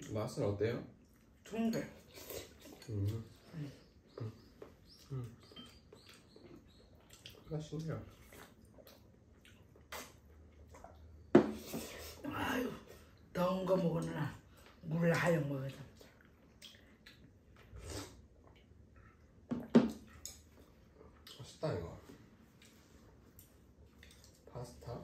맛은 어때요? 좋은 게. 맛있네요. 아유, 더운 거 먹으나 물 하영 먹어서. 맛있다 이거. 파스타.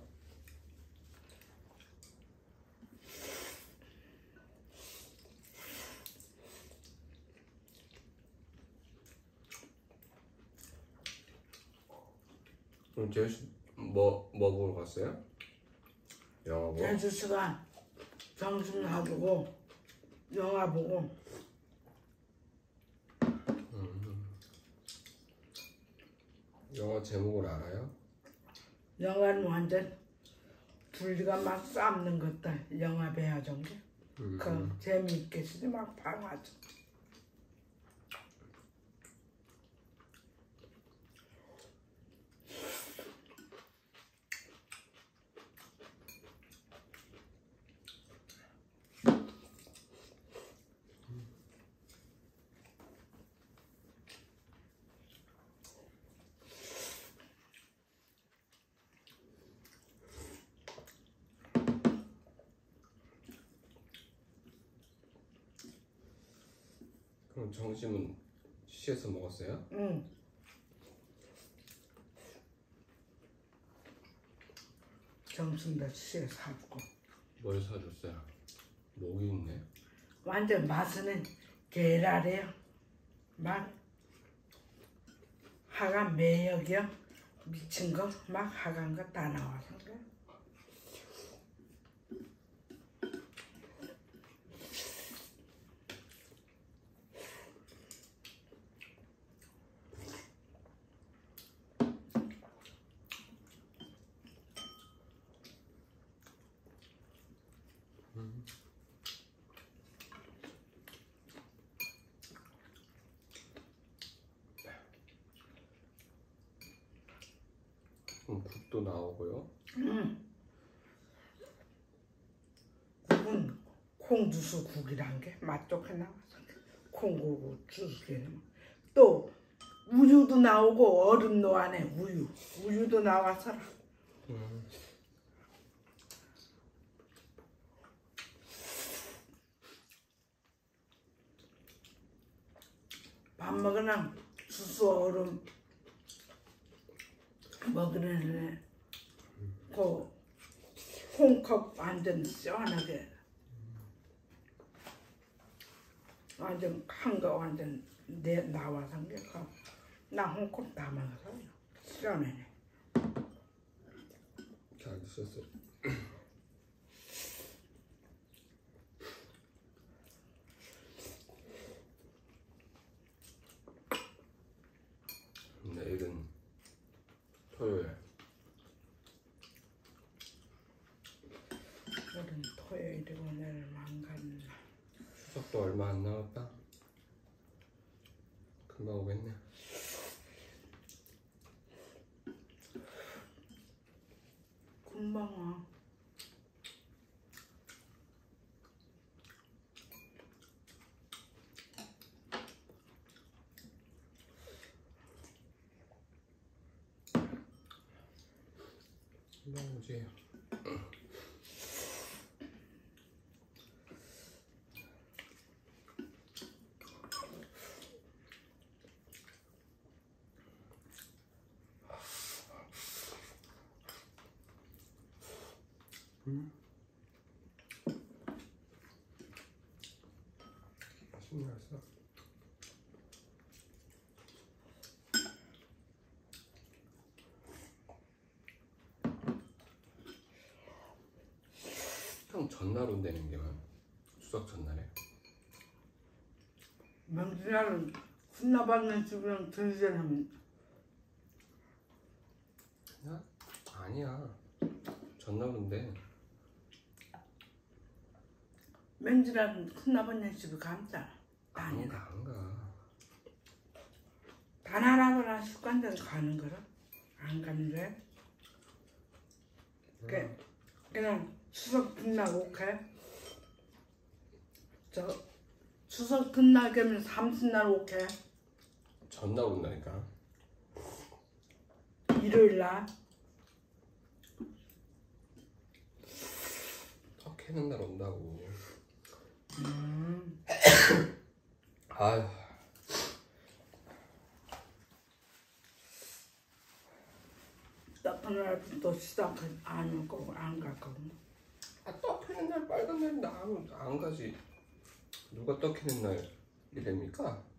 그럼 제수 뭐 보러 갔어요? 영화 보러? 제주씨가 점심 놔두고 영화 보고. 영화 제목을 알아요? 영화는 완전 둘이가 막 싸우는 것들 영화 배워준 게. 그 재미있게 쓰지 막 방하죠. 그럼 점심은 시에서 먹었어요? 응. 점심도 시에 사주고. 뭘 사줬어요? 목이 있네. 완전 맛은 계랄이에요. 막 하간 매역이요. 미친 거 막 하간 거 다 나와서 그래. 국도 나오고요. 국은 콩두수 국이란 게 맛 좋게 나와서 콩국을 주스게는 또 우유도 나오고 얼음도 안에 우유도 나와서 밥 먹으나 수수 얼음 먹으려면 그 콩컵 완전 시원하게 완전 한 거 완전 나와서 나 홍콩 다 먹어서 시원해. 잘 드셨어요? 내일은 토요일. 오늘은 토요일이고 내일 망간나. 추석도 얼마 안 남았다. 금방 오겠네. 금방 와. 금방 오지. 맛있네. 형 전날 온다는 게 추석 전날에? 명절은 혼나받는 집이랑 들리잖아. 아니야. 전날 온대. 명절은 혼나받는 집이 감자. 아니다. 안 가. 단 하나보다 습관대로 가는 거라. 안 가는데. 그냥 추석 끝나고 가. 저 추석 끝날 되면 30날 오케. 전날 온다니까. 일요일 날. 떡 캐는 날 온다고. 아휴. 딱 그날부터 시작은 안 오고 안 갈 거고. 떡 캐는 날 빨간 날인데 안 가지. 누가 떡 캐는 날 이랍니까?